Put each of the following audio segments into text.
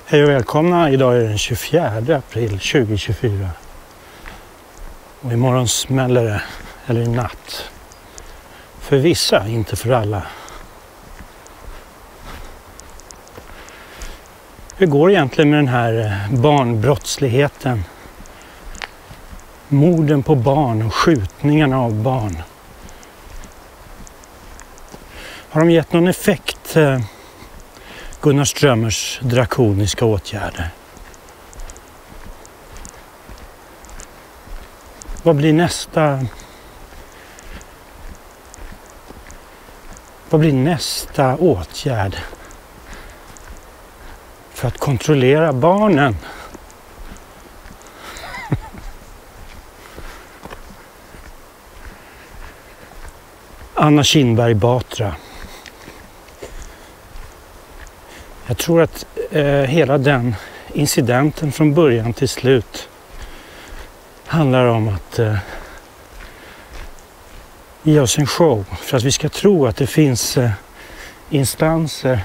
Hej och välkomna, idag är den 24 april 2024 och imorgon smäller det, eller i natt. För vissa, inte för alla. Hur går det egentligen med den här barnbrottsligheten? Morden på barn och skjutningarna av barn. Har de gett någon effekt, Gunnar Strömmers drakoniska åtgärder? Vad blir nästa åtgärd för att kontrollera barnen? Anna Kinberg Batra. Jag tror att hela den incidenten från början till slut handlar om att ge oss en show för att vi ska tro att det finns instanser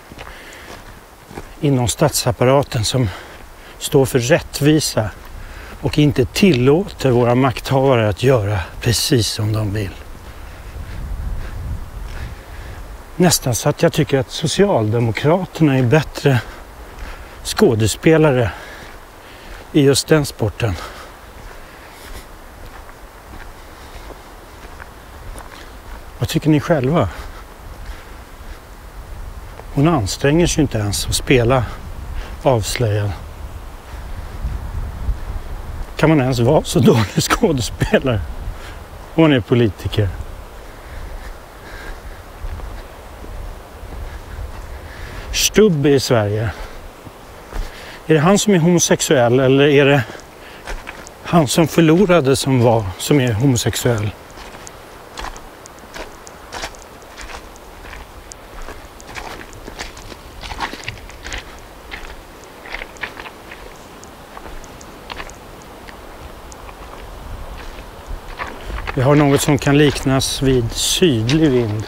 inom statsapparaten som står för rättvisa och inte tillåter våra makthavare att göra precis som de vill. Nästan så att jag tycker att Socialdemokraterna är bättre skådespelare i just den sporten. Vad tycker ni själva? Hon anstränger sig inte ens att spela avslöjad. Kan man ens vara så dålig skådespelare om man är politiker? Stubb i Sverige. Är det han som är homosexuell eller är det han som förlorade som är homosexuell? Vi har något som kan liknas vid sydlig vind.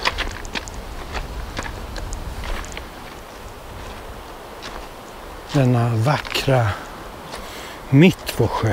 Denna vackra Mittvåsjö.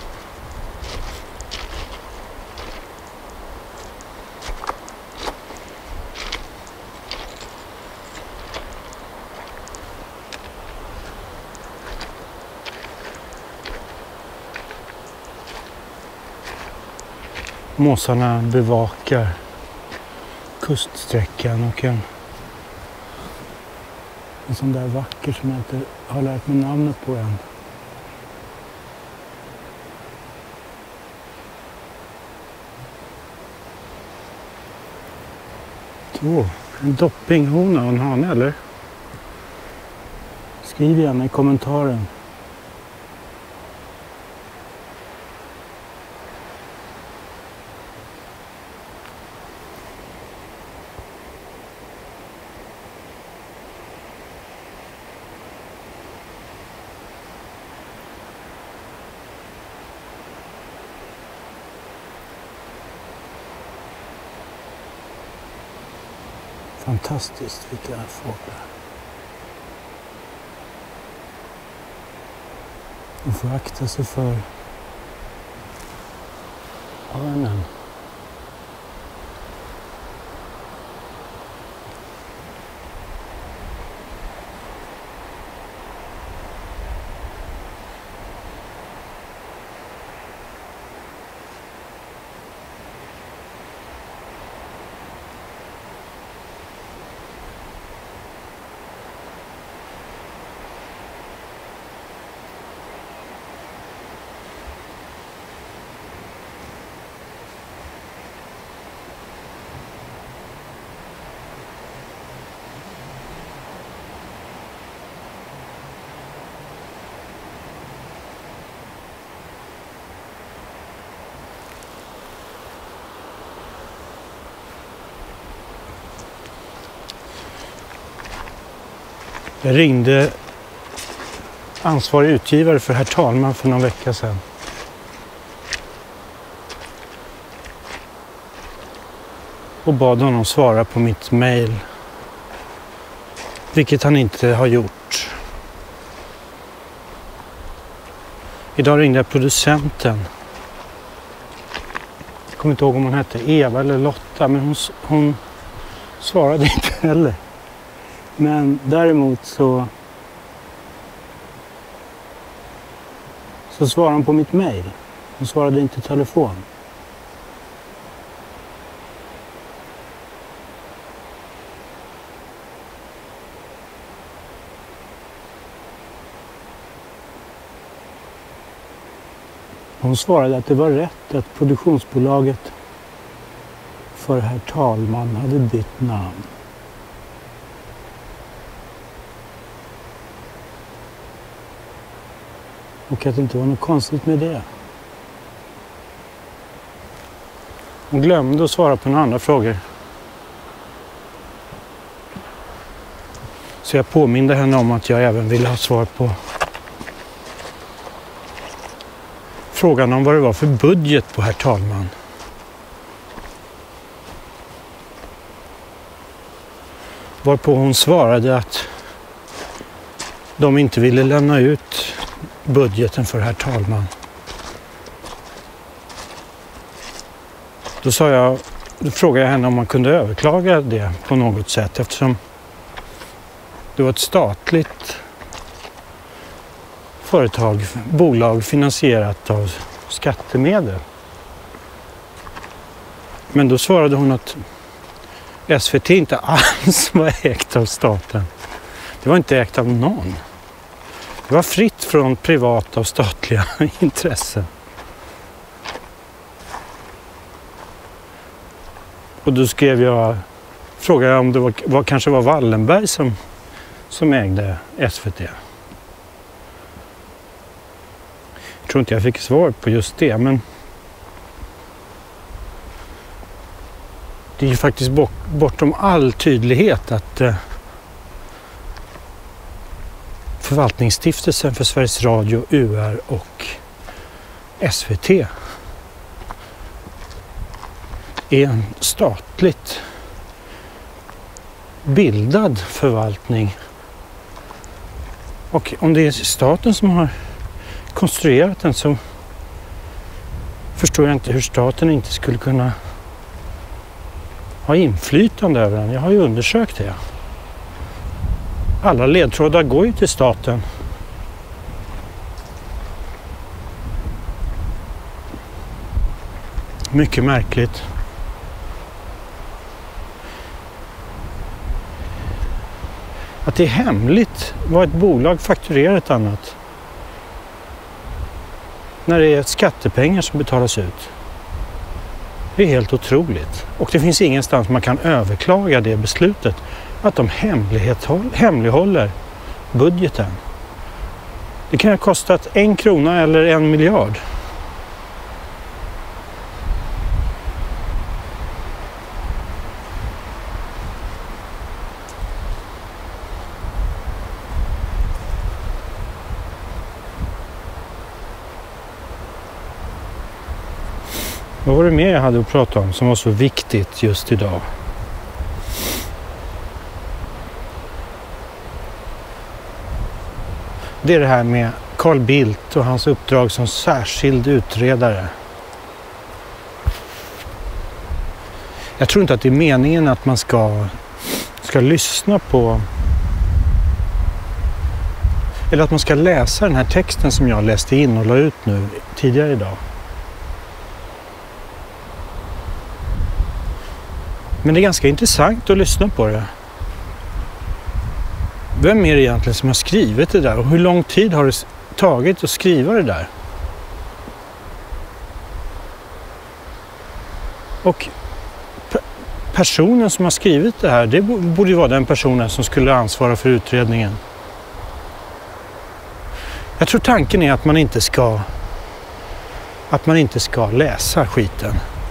Måsarna bevakar kuststräckan och en sån där vacker som jag inte har lärt mig namnet på än. En doppinghona och en hane, eller? Skriv gärna i kommentaren. Fantastiskt vilka fåglar. Man får akta sig för örnen. Jag ringde ansvarig utgivare för Herr talman för någon vecka sedan. Och bad honom svara på mitt mejl. Vilket han inte har gjort. Idag ringde jag producenten. Jag kommer inte ihåg om hon hette Eva eller Lotta, men hon svarade inte heller. Men däremot så svarade hon på mitt mejl. Hon svarade inte i telefon. Hon svarade att det var rätt att produktionsbolaget för herr talman hade bytt namn. Och att det inte var något konstigt med det. Hon glömde att svara på några andra frågor. Så jag påminde henne om att jag även ville ha svar på frågan om vad det var för budget på herr talman. Varpå hon svarade att de inte ville lämna ut budgeten för herr talman. Då frågade jag henne om man kunde överklaga det på något sätt, eftersom det var ett statligt bolag finansierat av skattemedel. Men då svarade hon att SVT inte alls var ägt av staten. Det var inte ägt av någon. Det var fritt från privata och statliga intressen. Och då frågade jag om det kanske var Wallenberg som ägde SVT. Jag tror inte jag fick svar på just det, men det är ju faktiskt bortom all tydlighet att Förvaltningsstiftelsen för Sveriges Radio, UR och SVT är en statligt bildad förvaltning. Och om det är staten som har konstruerat den, så förstår jag inte hur staten inte skulle kunna ha inflytande över den. Jag har ju undersökt det. Alla ledtrådar går ju till staten. Mycket märkligt. Att det är hemligt vad ett bolag fakturerar ett annat. När det är skattepengar som betalas ut. Det är helt otroligt. Och det finns ingenstans man kan överklaga det beslutet. Att de hemlighåller budgeten. Det kan ha kostat 1 krona eller 1 miljard. Vad var det mer jag hade att prata om som var så viktigt just idag? Det är det här med Carl Bildt och hans uppdrag som särskild utredare. Jag tror inte att det är meningen att man ska lyssna på, eller att man ska läsa den här texten som jag läste in och la ut nu tidigare idag. Men det är ganska intressant att lyssna på det. Vem är det egentligen som har skrivit det där? Och hur lång tid har det tagit att skriva det där? Och personen som har skrivit det här, det borde ju vara den personen som skulle ansvara för utredningen. Jag tror tanken är att man inte ska läsa skiten.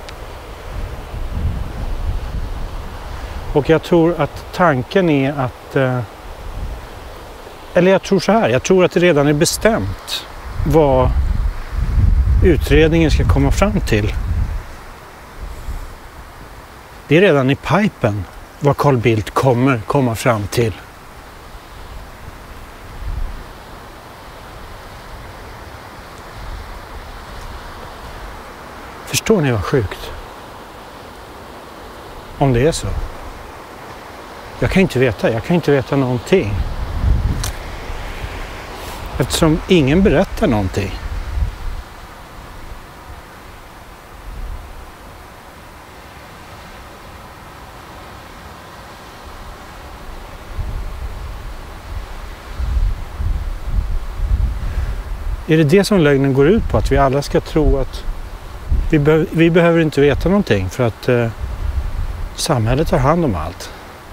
Och jag tror att tanken är att, eller jag tror så här, jag tror att det redan är bestämt vad utredningen ska komma fram till. Det är redan i pipen vad Carl Bildt kommer komma fram till. Förstår ni vad sjukt? Om det är så. Jag kan inte veta någonting. Eftersom ingen berättar någonting. Är det som lögnen går ut på? Att vi alla ska tro att vi behöver inte veta någonting för att samhället tar hand om allt.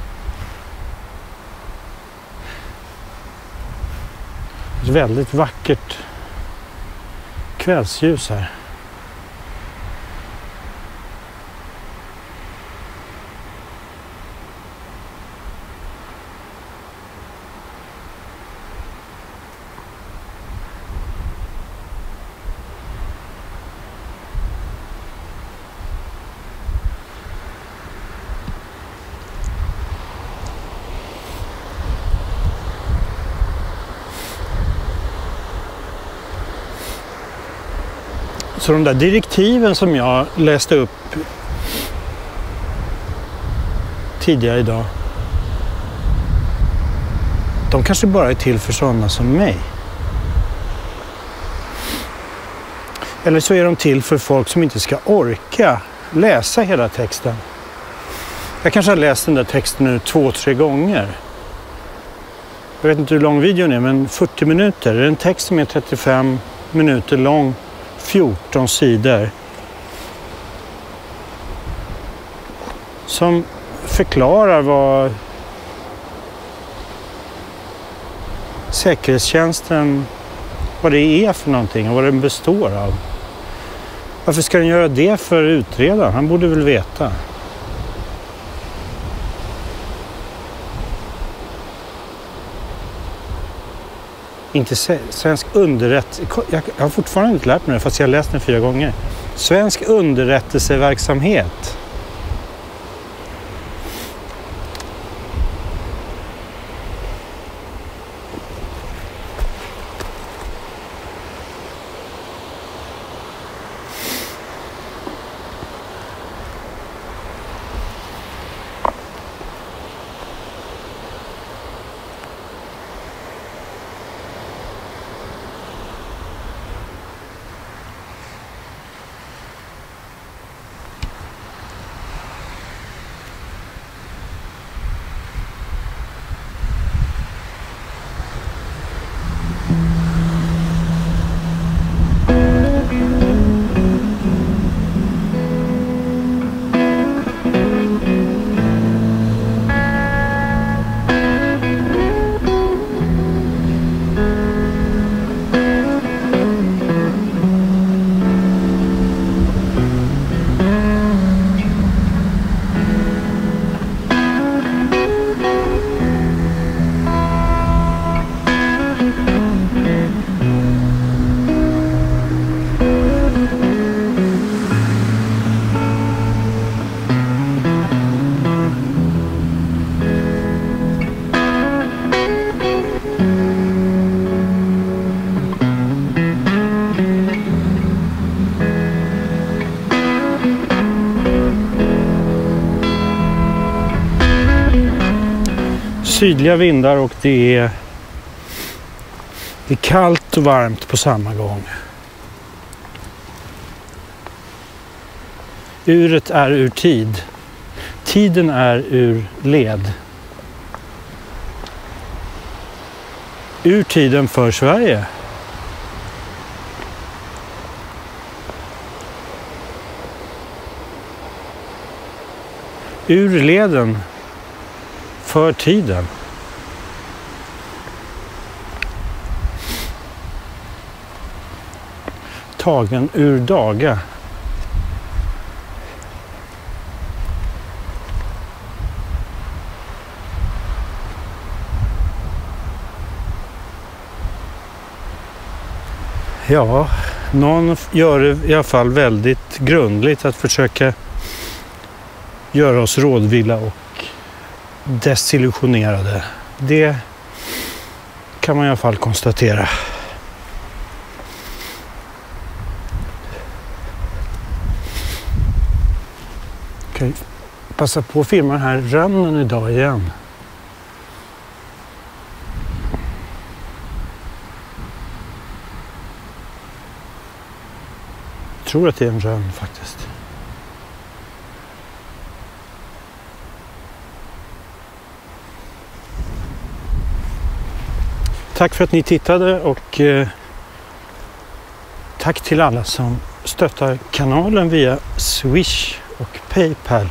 Ett väldigt vackert kvällsljus här. Så de där direktiven som jag läste upp tidigare idag, de kanske bara är till för sådana som mig. Eller så är de till för folk som inte ska orka läsa hela texten. Jag kanske har läst den där texten nu 2-3 gånger. Jag vet inte hur lång videon är, men 40 minuter. Det är en text som är 35 minuter lång. 14 sidor som förklarar vad säkerhetstjänsten, vad det är för någonting och vad den består av. Varför ska den göra det för utredaren? Han borde väl veta. Inte svensk underrättelse. Jag har fortfarande inte lärt mig det fast jag har läst den 4 gånger. Svensk underrättelseverksamhet. Sydliga vindar och det är kallt och varmt på samma gång. Uret är ur tid. Tiden är ur led. Ur tiden för Sverige. Ur leden för tiden. Tagen ur daga. Ja, någon gör det i alla fall väldigt grundligt att försöka göra oss rådvilla och desillusionerade. Det kan man i alla fall konstatera. ska passa på att filma den här rönnen idag igen. Jag tror att det är en rönn faktiskt. Tack för att ni tittade och tack till alla som stöttar kanalen via Swish och PayPal.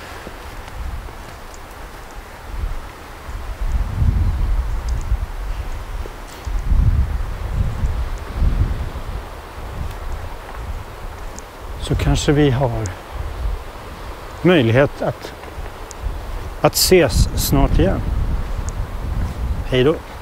Så kanske vi har möjlighet att ses snart igen. Hej då!